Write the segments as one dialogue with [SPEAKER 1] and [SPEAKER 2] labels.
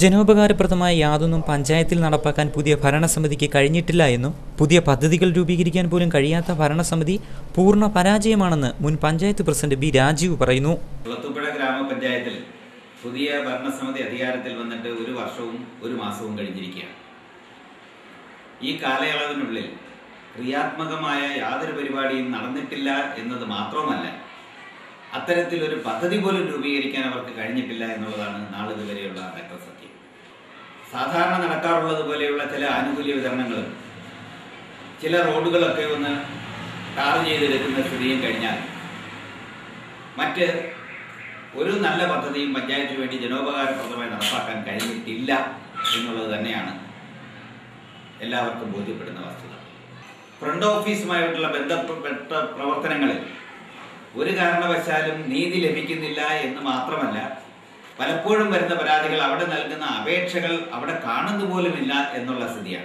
[SPEAKER 1] ജനോപകാരപ്രദമായ യാതൊന്നും പഞ്ചായത്തിൽ നടപ്പാക്കാൻ പുതിയ ഭരണസമിതിക്ക് കഴിഞ്ഞിട്ടില്ല എന്നും പുതിയ പദ്ധതികൾ രൂപീകരിക്കാൻ പോലും കഴിയാത്ത ഭരണസമിതി പൂർണ്ണ പരാജയമാണെന്ന് മുൻ പഞ്ചായത്ത് പ്രസിഡന്റ് ബി രാജീവ് പറയുന്നു.
[SPEAKER 2] കുളത്തൂപ്പുഴ ഗ്രാമപഞ്ചായത്തിൽ പുതിയ ഭരണസമിതി അധികാരത്തിൽ വന്നിട്ട് ഒരു വർഷവും ഒരു മാസവും കഴിഞ്ഞിരിക്കുകയാണ്. ഈ കാലയളവിനുള്ളിൽ ക്രിയാത്മകമായ യാതൊരു പരിപാടിയും നടന്നിട്ടില്ല എന്നത് മാത്രമല്ല, അത്തരത്തിലൊരു പദ്ധതി പോലും രൂപീകരിക്കാൻ അവർക്ക് കഴിഞ്ഞിട്ടില്ല എന്നുള്ളതാണ് നാളിതുവരെയുള്ള സത്യം. സാധാരണ നടക്കാറുള്ളത് പോലെയുള്ള ചില ആനുകൂല്യ വിതരണങ്ങളും ചില റോഡുകളൊക്കെ ഒന്ന് ടാർ ചെയ്തെടുക്കുന്ന സ്ഥിതിയും കഴിഞ്ഞാൽ മറ്റ് ഒരു നല്ല പദ്ധതിയും പഞ്ചായത്തിന് വേണ്ടി ജനോപകാരപ്രദമായി നടപ്പാക്കാൻ കഴിഞ്ഞിട്ടില്ല എന്നുള്ളത് തന്നെയാണ് എല്ലാവർക്കും ബോധ്യപ്പെടുന്ന വസ്തുത. ഫ്രണ്ട് ഓഫീസുമായിട്ടുള്ള ബന്ധപ്പെട്ട പ്രവർത്തനങ്ങളിൽ ഒരു കാരണവശാലും നീതി ലഭിക്കുന്നില്ല എന്ന് മാത്രമല്ല, പലപ്പോഴും വരുന്ന പരാതികൾ, അവിടെ നൽകുന്ന അപേക്ഷകൾ അവിടെ കാണുന്നു പോലുമില്ല എന്നുള്ള സ്ഥിതിയാണ്.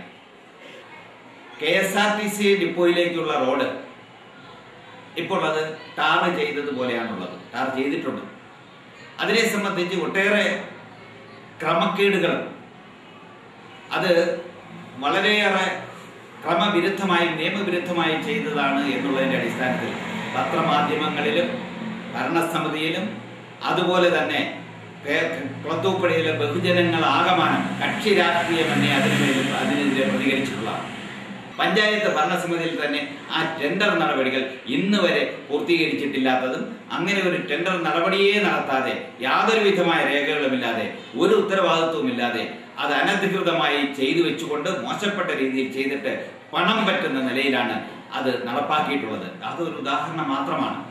[SPEAKER 2] KSRTC ഡിപ്പോയിലേക്കുള്ള റോഡ് ഇപ്പോൾ അത് ടാർ ചെയ്തതുപോലെയാണുള്ളത്, ടാർ ചെയ്തിട്ടുണ്ട്. അതിനെ സംബന്ധിച്ച് ഒട്ടേറെ ക്രമക്കേടുകളും അത് വളരെയേറെ ക്രമവിരുദ്ധമായും നിയമവിരുദ്ധമായും ചെയ്തതാണ് എന്നുള്ളതിൻ്റെ അടിസ്ഥാനത്തിൽ പത്രമാധ്യമങ്ങളിലും ഭരണസമിതിയിലും അതുപോലെ തന്നെ കുളത്തൂപ്പുഴയിലെ ബഹുജനങ്ങൾ ആകമാനം കക്ഷി രാഷ്ട്രീയമെന്നെ അതിനെതിരെ പ്രതികരിച്ചിട്ടുള്ളതാണ്. പഞ്ചായത്ത് ഭരണസമിതിയിൽ തന്നെ ആ ടെൻഡർ നടപടികൾ ഇന്ന് വരെ പൂർത്തീകരിച്ചിട്ടില്ലാത്തതും, അങ്ങനെ ഒരു ടെൻഡർ നടപടിയെ നടത്താതെ യാതൊരു വിധമായ രേഖകളുമില്ലാതെ ഒരു ഉത്തരവാദിത്വമില്ലാതെ അത് അനധികൃതമായി ചെയ്തു വെച്ചുകൊണ്ട് മോശപ്പെട്ട രീതിയിൽ ചെയ്തിട്ട് പണം പറ്റുന്ന നിലയിലാണ് അത് നടപ്പാക്കിയിട്ടുള്ളത്. അതൊരു ഉദാഹരണം മാത്രമാണ്.